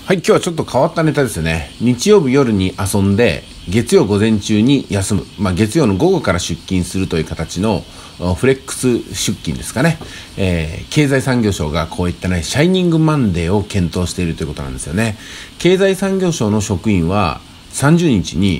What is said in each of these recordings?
はい、今日はちょっと変わったネタですよね。日曜日夜に遊んで、月曜午前中に休む。月曜の午後から出勤するという形のフレックス出勤ですかね。経済産業省がこういったね、シャイニングマンデーを検討しているということなんですよね。経済産業省の職員は30日に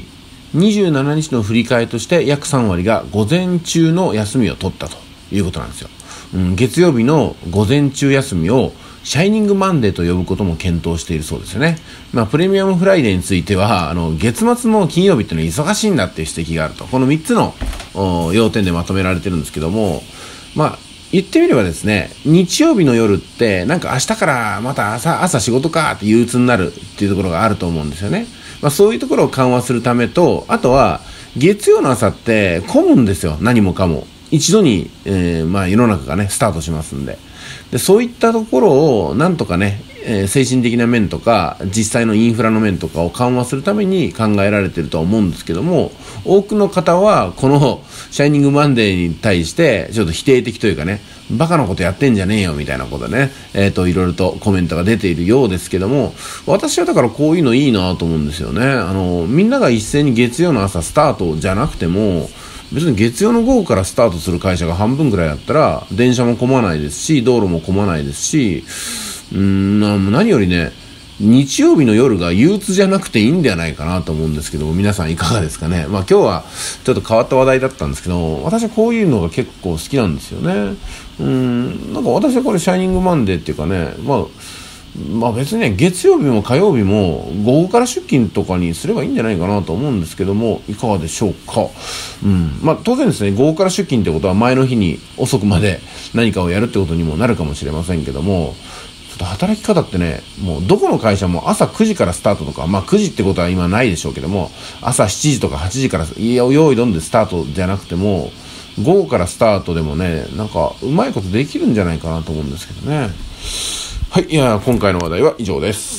27日の振り替えとして約3割が午前中の休みを取ったということなんですよ。月曜日の午前中休みをシャイニングマンデーと呼ぶことも検討しているそうですよね。プレミアムフライデーについては月末の金曜日っていうのは忙しいんだっていう指摘があると。この3つの要点でまとめられてるんですけども、言ってみればですね、日曜日の夜ってなんか明日からまた朝仕事かって憂鬱になるっていうところがあると思うんですよね。そういうところを緩和するためと、あとは月曜の朝って混むんですよ。何もかも一度に、世の中がねスタートしますんで、そういったところをなんとかね、精神的な面とか実際のインフラの面とかを緩和するために考えられているとは思うんですけども、多くの方はこのシャイニングマンデーに対してちょっと否定的というかね、バカなことやってんじゃねえよみたいなことでね、いろいろとコメントが出ているようですけども、私はだからこういうのいいなと思うんですよね。みんなが一斉に月曜の朝スタートじゃなくても、別に月曜の午後からスタートする会社が半分ぐらいだったら電車も混まないですし、道路も混まないですし、何よりね、日曜日の夜が憂鬱じゃなくていいんではないかなと思うんですけども、皆さんいかがですかね。今日はちょっと変わった話題だったんですけど、私はこういうのが結構好きなんですよね。なんか私はこれシャイニングマンデーっていうかね、別にね、月曜日も火曜日も午後から出勤とかにすればいいんじゃないかなと思うんですけども、いかがでしょうか。当然ですね、午後から出勤ってことは前の日に遅くまで何かをやるってことにもなるかもしれませんけども、ちょっと働き方ってね、もうどこの会社も朝9時からスタートとか、9時ってことは今ないでしょうけども、朝7時とか8時から用意どんでスタートじゃなくても、午後からスタートでもね、なんかうまいことできるんじゃないかなと思うんですけどね。はい、今回の話題は以上です。